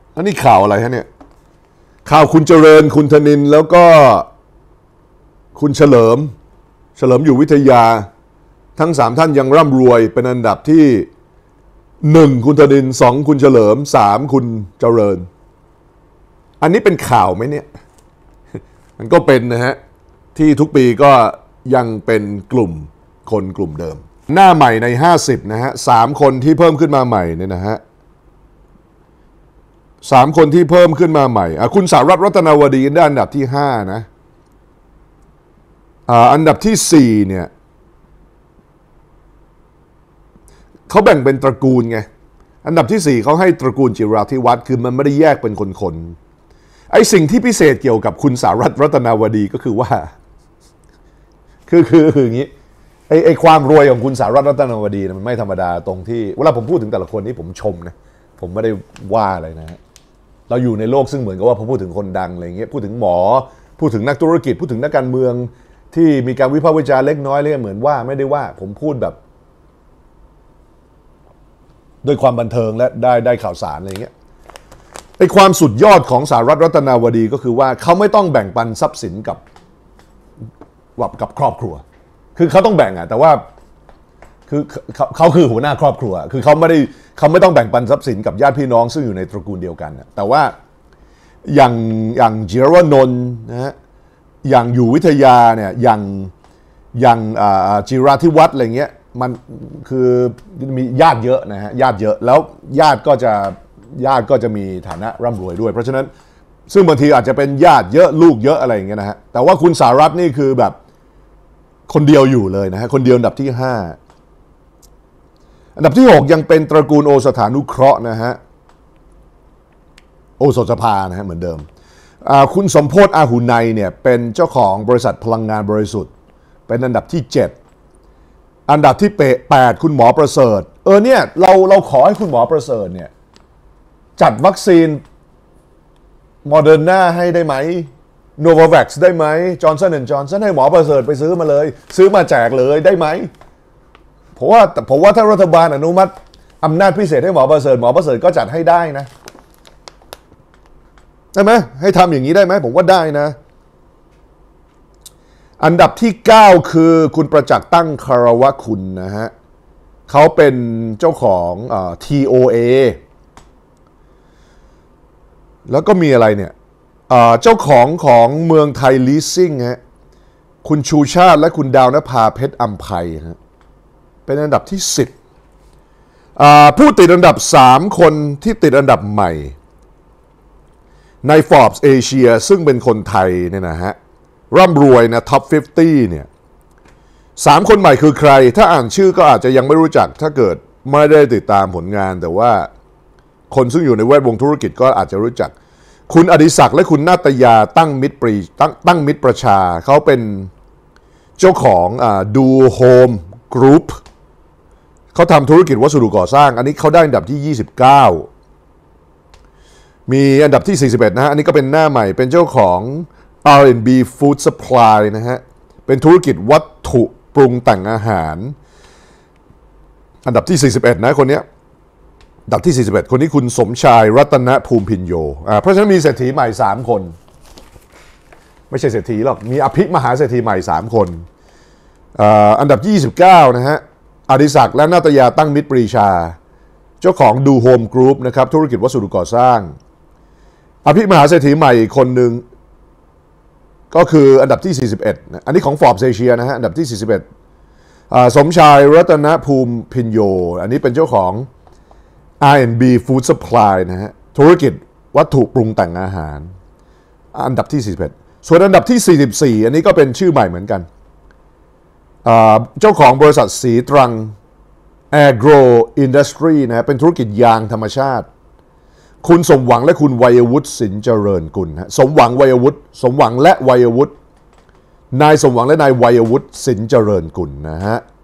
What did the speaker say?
อันนี้ข่าวอะไรฮะเนี่ยข่าวคุณเจริญคุณธนินทร์แล้วก็คุณเฉลิมอยู่วิทยาทั้ง3ท่านยังร่ำรวยเป็นอันดับที่1คุณธนินทร์2คุณเฉลิม3คุณเจริญอันนี้เป็นข่าวไหมเนี่ยมันก็เป็นนะฮะที่ทุกปีก็ยังเป็นกลุ่มเดิมหน้าใหม่ใน50นะฮะ3คนที่เพิ่มขึ้นมาใหม่เนี่ยนะฮะ3คนที่เพิ่มขึ้นมาใหม่คุณสารัตน์รัตนวดีได้อันดับที่5นะอันดับที่4เนี่ยเขาแบ่งเป็นตระกูลไงอันดับที่4เขาให้ตระกูลจิราธิวัฒน์คือมันไม่ได้แยกเป็นคนไอ้สิ่งที่พิเศษเกี่ยวกับคุณสารัตน์รัตนวดีก็คือว่าคืออย่างนี้ไอ้ความรวยของคุณสารัตน์รัตนวดีมันไม่ธรรมดาตรงที่เวลาผมพูดถึงแต่ละคนนี่ผมชมนะผมไม่ได้ว่าอะไรนะฮะเราอยู่ในโลกซึ่งเหมือนกับว่าพอพูดถึงคนดังอะไรเงี้ยพูดถึงหมอพูดถึงนักธุรกิจพูดถึงนักการเมืองที่มีการวิพากษ์วิจารณ์เล็กน้อยเลยเหมือนว่าไม่ได้ว่าผมพูดแบบด้วยความบันเทิงและได้ข่าวสารอะไรเงี้ยไอ้ความสุดยอดของสารัตน์รัตนวดีก็คือว่าเขาไม่ต้องแบ่งปันทรัพย์สินกับครอบครัวคือเขาต้องแบ่งแต่ว่าคือเขาคือหัวหน้าครอบครัวคือเขาไม่ต้องแบ่งปันทรัพย์สินกับญาติพี่น้องซึ่งอยู่ในตระกูลเดียวกันแต่ว่าอย่างจิรวนนท์นะฮะอย่างอยู่วิทยาเนี่ยอย่างจิราธิวัฒน์อะไรเงี้ยมันคือมีญาติเยอะนะฮะญาติเยอะแล้วญาติก็จะมีฐานะร่ำรวยด้วยเพราะฉะนั้นซึ่งบางทีอาจจะเป็นญาติเยอะลูกเยอะอะไรอย่างเงี้ยนะฮะแต่ว่าคุณสารัตน์นี่คือแบบคนเดียวอยู่เลยนะฮะคนเดียวอันดับที่5อันดับที่6ยังเป็นตระกูลโอสถานุเคราะห์นะฮะโอสถสภานะฮะเหมือนเดิมคุณสมโพธิ์อาหุไนเนี่ยเป็นเจ้าของบริษัทพลังงานบริสุทธิ์เป็นอันดับที่7อันดับที่8คุณหมอประเสริฐเนี่ยเราขอให้คุณหมอประเสริฐเนี่ยจัดวัคซีนโมเดอร์นาให้ได้ไหมโนวาแว็กซ์ได้ไหมจอห์นสัน& จอห์นสันให้หมอประเสริฐไปซื้อมาเลยซื้อมาแจกเลยได้ไหมผมว่าถ้ารัฐบาลอนุมัติอำนาจพิเศษให้หมอประเสริฐก็จัดให้ได้นะได้ไหมให้ทำอย่างนี้ได้ไหมผมว่าได้นะอันดับที่9คือคุณประจักษ์ตั้งคารวะคุณนะฮะเขาเป็นเจ้าของTOA แล้วก็มีอะไรเนี่ยเจ้าของเมืองไทยลีสซิ่งฮะคุณชูชาติและคุณดาวนภาเพชรอัมไพฮะเป็นอันดับที่10ผู้ติดอันดับ3คนที่ติดอันดับใหม่ใน Forbes Asia ซึ่งเป็นคนไทยเนี่ยนะฮะร่ำรวยนะ Top 50เนี่ย3คนใหม่คือใครถ้าอ่านชื่อก็อาจจะยังไม่รู้จักถ้าเกิดไม่ได้ติดตามผลงานแต่ว่าคนซึ่งอยู่ในแวดวงธุรกิจก็อาจจะรู้จักคุณอดิศักดิ์และคุณนาตยาตั้งมิตรประชาเขาเป็นเจ้าของดูโฮมกรุ๊ปเขาทำธุรกิจวัสดุก่อสร้างอันนี้เขาได้อันดับที่29มีอันดับที่41นะฮะอันนี้ก็เป็นหน้าใหม่เป็นเจ้าของ R&B Food Supply นะฮะเป็นธุรกิจวัตถุปรุงแต่งอาหารอันดับที่41นะคนนี้อันดับที่41คนนี้คุณสมชายรัตนภูมิพินโยเพราะฉะนั้นมีเศรษฐีใหม่3คนไม่ใช่เศรษฐีหรอกมีอภิมหาเศรษฐีใหม่3คนอันดับ29นะฮะอดิศักดิ์และนาตยาตั้งมิตรปรีชาเจ้าของดูโฮมกรุ๊ปนะครับธุรกิจวัสดุก่อสร้างอภิมหาเศรษฐีใหม่คนหนึ่งก็คืออันดับที่41นะอันนี้ของ Forbes Asia นะฮะอันดับที่41สมชายรัตนภูมิพินโยอันนี้เป็นเจ้าของ R&B Food Supply นะฮะธุรกิจวัตถุปรุงแต่งอาหารอันดับที่41ส่วนอันดับที่44อันนี้ก็เป็นชื่อใหม่เหมือนกันเจ้าของบริษัทสีตรัง Agro Industry นะฮะเป็นธุรกิจยางธรรมชาติคุณสมหวังและคุณวัยวุฒิสินเจริญกุลสมหวังและวัยวุฒินายสมหวังและนายวัยวุฒิสินเจริญกุลนะฮะ